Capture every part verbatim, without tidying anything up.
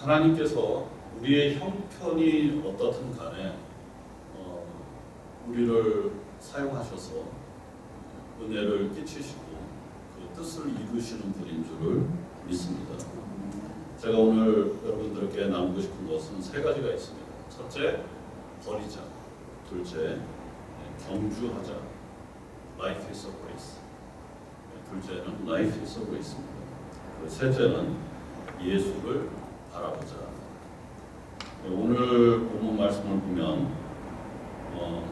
하나님께서 우리의 형편이 어떻든 간에 어, 우리를 사용하셔서 은혜를 끼치시고 그 뜻을 이루시는 분인 줄을 믿습니다. 제가 오늘 여러분들께 나누고 싶은 것은 세 가지가 있습니다. 첫째, 버리자. 둘째, 경주하자. Life is a grace. 둘째는 Life is a grace입니다. 그 셋째는 예수를 바라보자. 오늘 본문 말씀을 보면 어,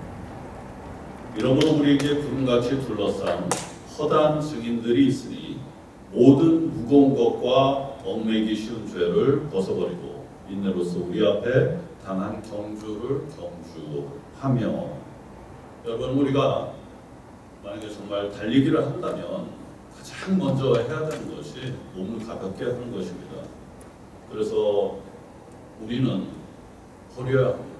이러므로 우리에게 구름같이 둘러싼 허다한 증인들이 있으니 모든 무거운 것과 얽매이기 쉬운 죄를 벗어버리고 인내로서 우리 앞에 당한 경주를 경주하며. 여러분, 우리가 만약에 정말 달리기를 한다면 가장 먼저 해야 되는 것이 몸을 가볍게 하는 것입니다. 그래서 우리는 버려야 합니다.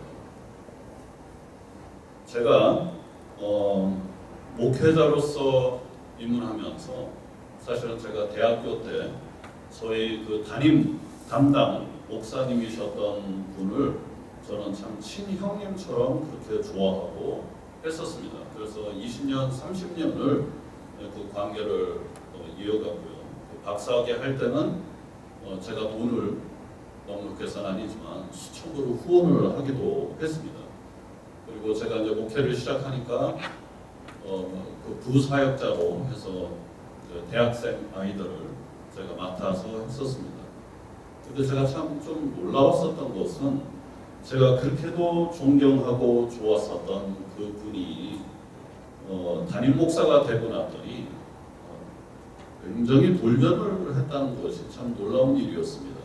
제가 어, 목회자로서 입문하면서 사실은 제가 대학교 때 저희 그 담임 담당 목사님이셨던 분을 저는 참 친형님처럼 그렇게 좋아하고 했었습니다. 그래서 이십 년, 삼십 년을 그 관계를 어, 이어갔고요. 그 박사학위 할 때는 어, 제가 돈을 넉넉해서는 아니지만 수천 불을 후원을 하기도 했습니다. 그리고 제가 이제 목회를 시작하니까 어, 그 부사역자로 해서 그 대학생 아이들을 제가 맡아서 했었습니다. 근데 제가 참 좀 놀라웠었던 것은 제가 그렇게도 존경하고 좋았었던 그 분이 어, 담임 목사가 되고 났더니 어, 굉장히 돌변을 했다는 것이 참 놀라운 일이었습니다.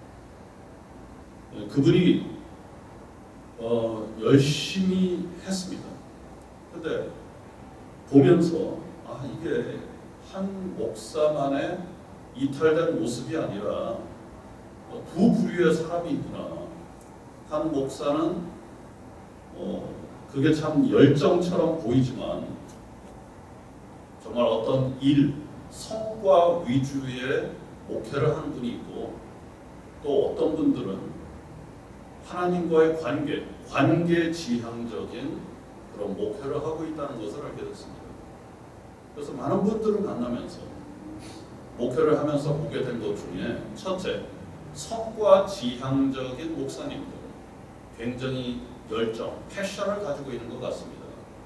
네, 그분이 어, 열심히 했습니다. 근데 보면서 아, 이게 한 목사만의 이탈된 모습이 아니라 어, 두 부류의 사람이 있구나. 한 목사는 어, 그게 참 열정처럼 보이지만 정말 어떤 일, 성과 위주의 목회를 하는 분이 있고 또 어떤 분들은 하나님과의 관계, 관계 지향적인 그런 목회를 하고 있다는 것을 알게 됐습니다. 그래서 많은 분들을 만나면서 목회를 하면서 보게 된 것 중에 첫째, 성과 지향적인 목사님들, 굉장히 열정, 패션을 가지고 있는 것 같습니다.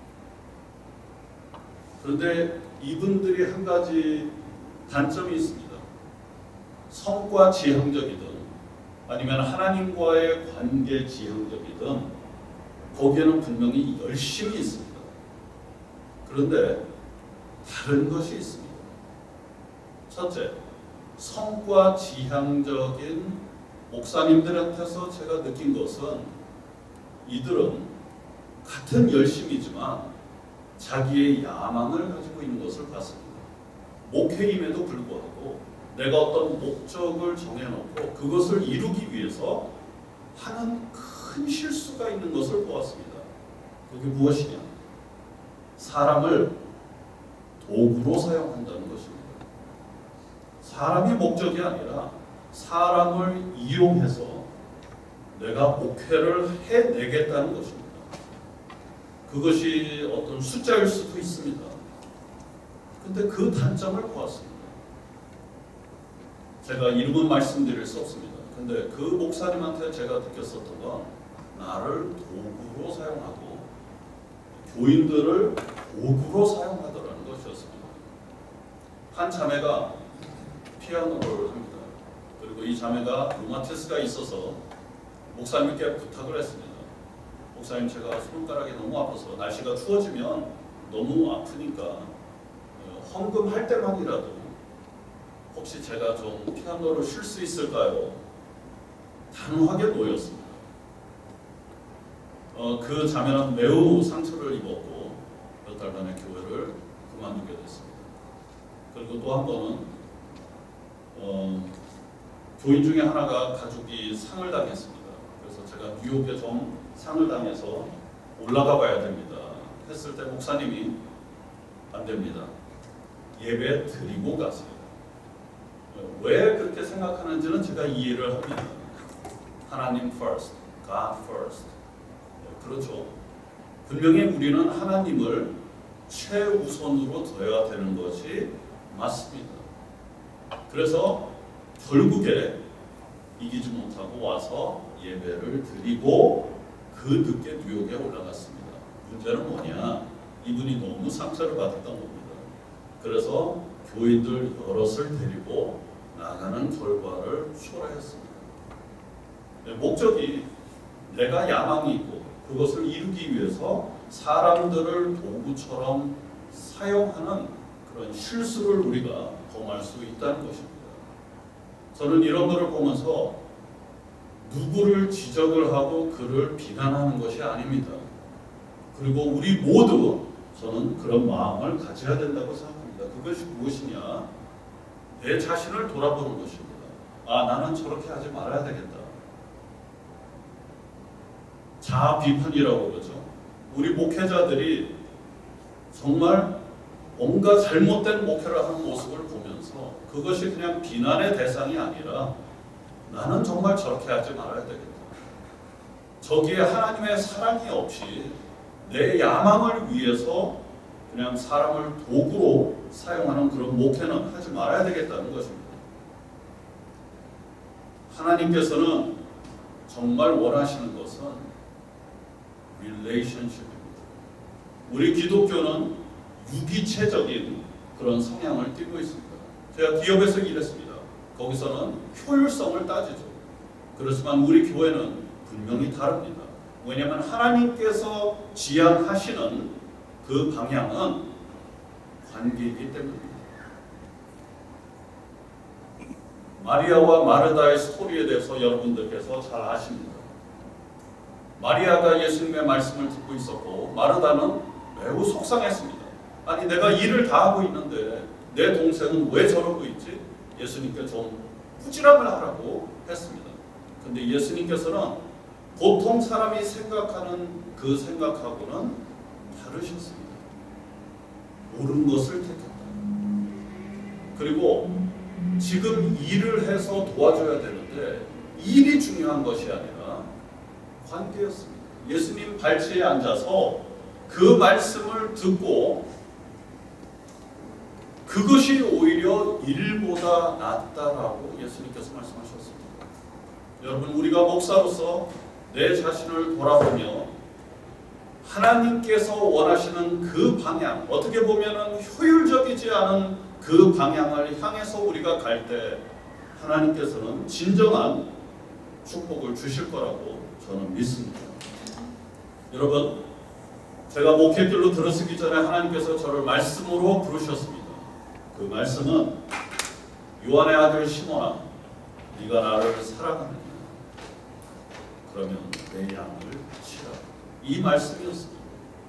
그런데 이분들이 한 가지 단점이 있습니다. 성과 지향적이든 아니면 하나님과의 관계 지향적이든 거기에는 분명히 열심이 있습니다. 그런데 다른 것이 있습니다. 첫째, 성과 지향적인 목사님들한테서 제가 느낀 것은 이들은 같은 열심이지만 자기의 야망을 가지고 있는 것을 봤습니다. 목회임에도 불구하고 내가 어떤 목적을 정해놓고 그것을 이루기 위해서 하는 큰 실수가 있는 것을 보았습니다. 그게 무엇이냐? 사람을 도구로 사용한다는 것입니다. 사람이 목적이 아니라 사람을 이용해서 내가 목회를 해내겠다는 것입니다. 그것이 어떤 숫자일 수도 있습니다. 근데 그 단점을 보았습니다. 제가 이름은 말씀드릴 수 없습니다. 근데 그 목사님한테 제가 느꼈었던 건 나를 도구로 사용하고 교인들을 도구로 사용하더라는 것이었습니다. 한 자매가 피아노를 합니다. 그리고 이 자매가 루마티스가 있어서 목사님께 부탁을 했습니다. 목사님, 제가 손가락이 너무 아파서 날씨가 추워지면 너무 아프니까 헌금할 때만이라도 혹시 제가 좀 피아노를 쉴 수 있을까요? 단호하게 놓였습니다. 어, 그 자매는 매우 상처를 입었고 몇 달간의 교회를 그만두게 됐습니다. 그리고 또 한 번은 어, 교인 중에 하나가 가족이 상을 당했습니다. 그래서 제가 뉴욕에 좀 상을 당해서 올라가 봐야 됩니다. 했을 때 목사님이 안 됩니다. 예배 드리고 가세요. 왜 그렇게 생각하는지는 제가 이해를 합니다. 하나님 first, God first. 그렇죠. 분명히 우리는 하나님을 최우선으로 둬야 되는 것이 맞습니다. 그래서 결국에 이기지 못하고 와서 예배를 드리고 그 늦게 뉴욕에 올라갔습니다. 문제는 뭐냐? 이분이 너무 상처를 받았던 겁니다. 그래서 교인들 여럿을 데리고 나가는 결과를 초래했습니다. 목적이 내가 야망이 있고 그것을 이루기 위해서 사람들을 도구처럼 사용하는 그런 실수를 우리가 범할 수 있다는 것입니다. 저는 이런 것을 보면서 누구를 지적을 하고 그를 비난하는 것이 아닙니다. 그리고 우리 모두 저는 그런 마음을 가져야 된다고 생각합니다. 그것이 무엇이냐? 내 자신을 돌아보는 것입니다. 아, 나는 저렇게 하지 말아야 되겠다. 자아 비판이라고 그러죠. 우리 목회자들이 정말 뭔가 잘못된 목회를 하는 모습을 보면서 그것이 그냥 비난의 대상이 아니라 나는 정말 저렇게 하지 말아야 되겠다. 저기에 하나님의 사랑이 없이 내 야망을 위해서 그냥 사람을 도구로 사용하는 그런 목회는 하지 말아야 되겠다는 것입니다. 하나님께서는 정말 원하시는 것은 relationship입니다. 우리 기독교는 유기체적인 그런 성향을 띠고 있습니다. 제가 기업에서 일했습니다. 거기서는 효율성을 따지죠. 그렇지만 우리 교회는 분명히 다릅니다. 왜냐하면 하나님께서 지향하시는 그 방향은 관계이기 때문입니다. 마리아와 마르다의 스토리에 대해서 여러분들께서 잘 아십니다. 마리아가 예수님의 말씀을 듣고 있었고 마르다는 매우 속상했습니다. 아니 내가 일을 다 하고 있는데 내 동생은 왜 저러고 있지? 예수님께 좀 꾸지람을 하라고 했습니다. 근데 예수님께서는 보통 사람이 생각하는 그 생각하고는 다르셨습니다. 옳은 것을 택했다. 그리고 지금 일을 해서 도와줘야 되는데 일이 중요한 것이 아니라 관계였습니다. 예수님 발치에 앉아서 그 말씀을 듣고 그것이 오히려 일보다 낫다라고 예수님께서 말씀하셨습니다. 여러분 우리가 목사로서 내 자신을 돌아보며 하나님께서 원하시는 그 방향, 어떻게 보면 효율적이지 않은 그 방향을 향해서 우리가 갈 때 하나님께서는 진정한 축복을 주실 거라고 저는 믿습니다. 여러분, 제가 목회길로 들어서기 전에 하나님께서 저를 말씀으로 부르셨습니다. 그 말씀은 요한의 아들 시몬아, 네가 나를 사랑하느냐? 그러면 내 양을 치라. 이 말씀이었습니다.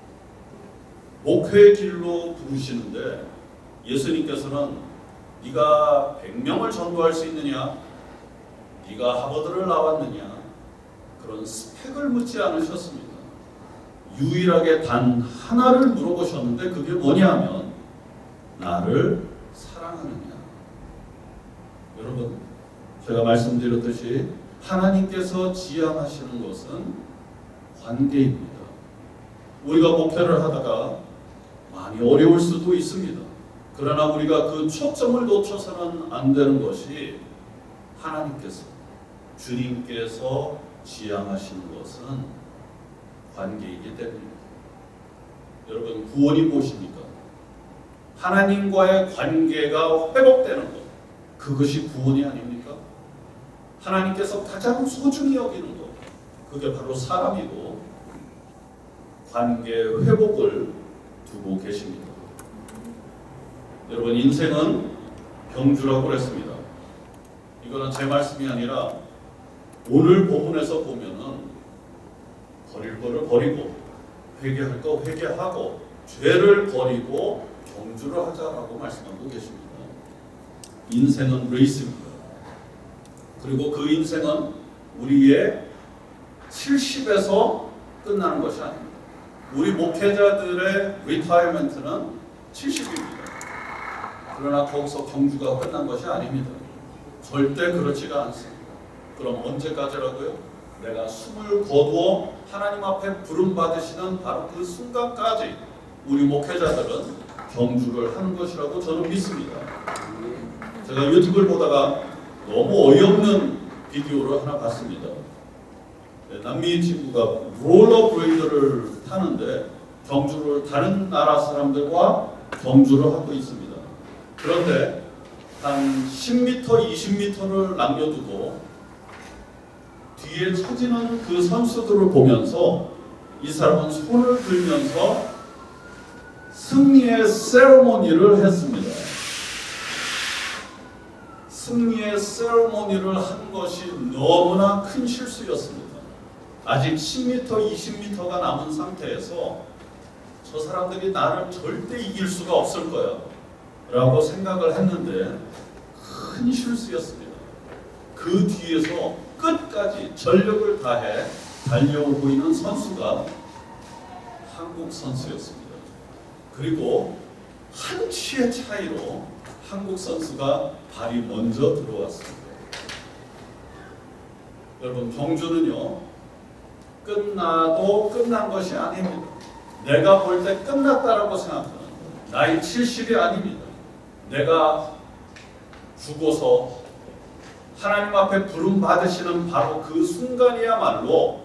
목회의 길로 부르시는데 예수님께서는 네가 백 명을 전도할 수 있느냐? 네가 하버드를 나왔느냐? 그런 스펙을 묻지 않으셨습니다. 유일하게 단 하나를 물어보셨는데 그게 뭐냐면 나를 사랑하느냐? 여러분, 제가 말씀드렸듯이 하나님께서 지향하시는 것은 관계입니다. 우리가 목회를 하다가 많이 어려울 수도 있습니다. 그러나 우리가 그 초점을 놓쳐서는 안 되는 것이 하나님께서, 주님께서 지향하시는 것은 관계이기 때문입니다. 여러분, 구원이 무엇입니까? 하나님과의 관계가 회복되는 것, 그것이 구원이 아닙니까? 하나님께서 가장 소중히 여기는 것, 그게 바로 사람이고 관계 회복을 두고 계십니다. 여러분, 인생은 경주라고 그랬습니다. 이거는 제 말씀이 아니라 오늘 본문에서 보면은 버릴 거를 버리고 회개할 거 회개하고 죄를 버리고 경주를 하자라고 말씀하고 계십니다. 인생은 레이스입니다. 그리고 그 인생은 우리의 칠십에서 끝나는 것이 아닙니다. 우리 목회자들의 리타이어먼트는 칠십입니다. 그러나 거기서 경주가 끝난 것이 아닙니다. 절대 그렇지가 않습니다. 그럼 언제까지라고요? 내가 숨을 거두어 하나님 앞에 부름받으시는 바로 그 순간까지 우리 목회자들은 경주를 하는 것이라고 저는 믿습니다. 제가 유튜브를 보다가 너무 어이없는 비디오를 하나 봤습니다. 남미 친구가 롤러브레이더를 타는데 경주를 다른 나라 사람들과 경주를 하고 있습니다. 그런데 한 십 미터, 이십 미터를 남겨두고 뒤에 처지는 그 선수들을 보면서 이 사람은 손을 들면서 승리의 세레모니를 했습니다. 승리의 세레모니를 한 것이 너무나 큰 실수였습니다. 아직 십 미터, 이십 미터가 남은 상태에서 저 사람들이 나를 절대 이길 수가 없을 거야 라고 생각을 했는데 큰 실수였습니다. 그 뒤에서 끝까지 전력을 다해 달려오고 있는 선수가 한국 선수였습니다. 그리고 한 치의 차이로 한국 선수가 발이 먼저 들어왔습니다. 여러분, 경주는요 끝나도 끝난 것이 아닙니다. 내가 볼 때 끝났다라고 생각하는 나이 칠십이 아닙니다. 내가 죽어서 하나님 앞에 부름 받으시는 바로 그 순간이야말로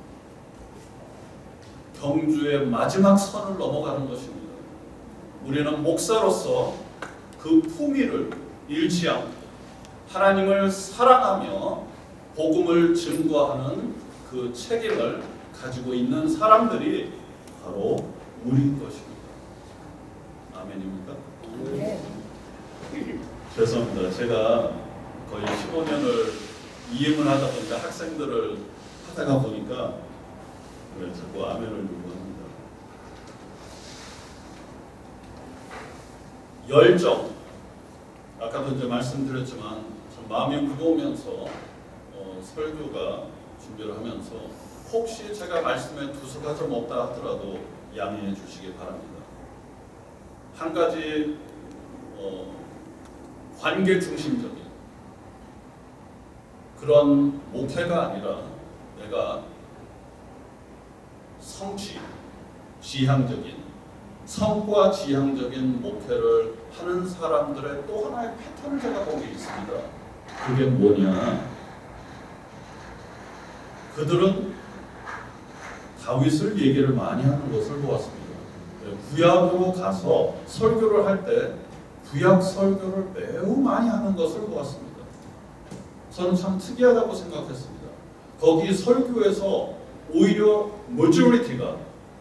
경주의 마지막 선을 넘어가는 것입니다. 우리는 목사로서 그 품위를 잃지 않고 하나님을 사랑하며 복음을 증거하는 그 책임을 가지고 있는 사람들이 바로 우리인 것입니다. 아멘입니까? 네. 죄송합니다. 제가 거의 십오 년을 이임을 하다 보니까 학생들을 하다가 보니까 왜 자꾸 아멘을 요구합니다. 열정. 아까도 이제 말씀드렸지만 참 마음이 무거우면서 어, 설교가 준비를 하면서 혹시 제가 말씀에 두서가 좀 없다 하더라도 양해해 주시기 바랍니다. 한 가지 어, 관계 중심적인 그런 목회가 아니라 내가 성취, 지향적인, 성과 지향적인 목회를 하는 사람들의 또 하나의 패턴을 제가 보고 있습니다. 그게 뭐냐? 그들은 다윗을 얘기를 많이 하는 것을 보았습니다. 구약으로 가서 설교를 할 때 구약 설교를 매우 많이 하는 것을 보았습니다. 저는 참 특이하다고 생각했습니다. 거기 설교에서 오히려 majority가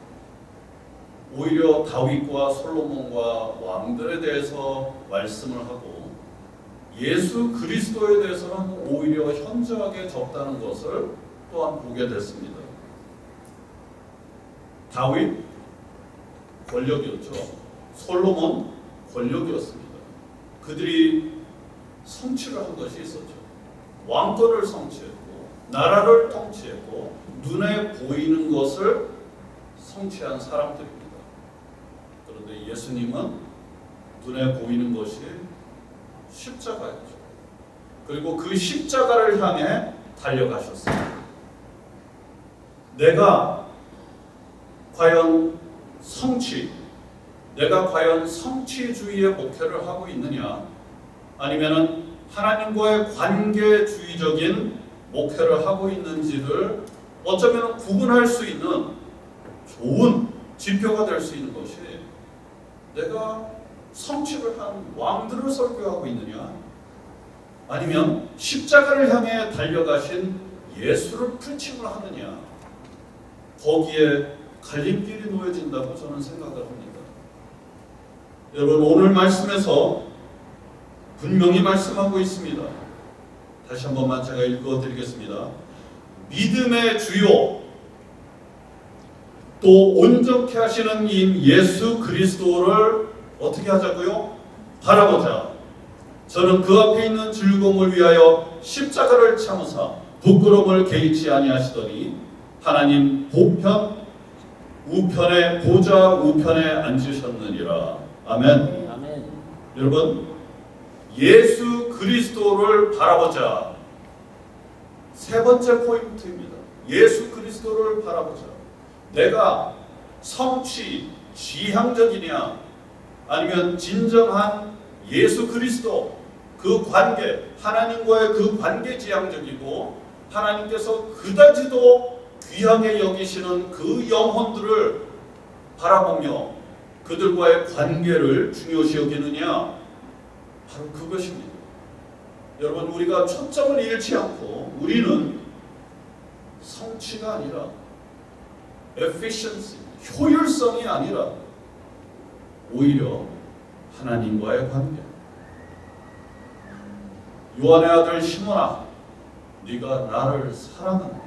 오히려 다윗과 솔로몬과 왕들에 대해서 말씀을 하고 예수 그리스도에 대해서는 오히려 현저하게 적다는 것을 또한 보게 됐습니다. 다윗 권력이었죠. 솔로몬 권력이었습니다. 그들이 성취를 한 것이 있었죠. 왕권을 성취했고 나라를 통치했고 눈에 보이는 것을 성취한 사람들입니다. 그런데 예수님은 눈에 보이는 것이 십자가였죠. 그리고 그 십자가를 향해 달려가셨습니다. 내가 과연 성취, 내가 과연 성취주의의 목회를 하고 있느냐, 아니면은 하나님과의 관계주의적인 목회를 하고 있는지를 어쩌면 구분할 수 있는 좋은 지표가 될 수 있는 것이 내가 성취를 한 왕들을 설교하고 있느냐, 아니면 십자가를 향해 달려가신 예수를 프리칭을 하느냐, 거기에 갈림길이 놓여진다고 저는 생각을 합니다. 여러분, 오늘 말씀에서 분명히 말씀하고 있습니다. 다시 한 번만 제가 읽어드리겠습니다. 믿음의 주요 또 온전케 하시는 이 예수 그리스도를 어떻게 하자고요? 바라보자. 저는 그 앞에 있는 즐거움을 위하여 십자가를 참으사 부끄러움을 개의치 아니하시더니 하나님 보편 우편에 보좌 우편에 앉으셨느니라. 아멘. 아멘. 여러분, 예수 그리스도를 바라보자. 세 번째 포인트입니다. 예수 그리스도를 바라보자. 내가 성취, 지향적이냐 아니면 진정한 예수 그리스도 그 관계, 하나님과의 그 관계 지향적이고 하나님께서 그다지도 귀하게 여기시는 그 영혼들을 바라보며 그들과의 관계를 중요시 여기느냐, 바로 그것입니다. 여러분, 우리가 초점을 잃지 않고 우리는 성취가 아니라 efficiency, 효율성이 아니라 오히려 하나님과의 관계. 요한의 아들 시몬아, 네가 나를 사랑하느냐?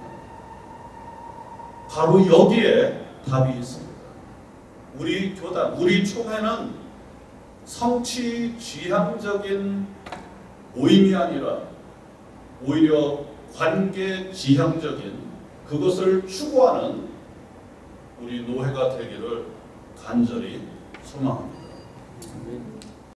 바로 여기에 답이 있습니다. 우리 교단, 우리 총회는 성취 지향적인 모임이 아니라 오히려 관계 지향적인 그것을 추구하는 우리 노회가 되기를 간절히 소망합니다.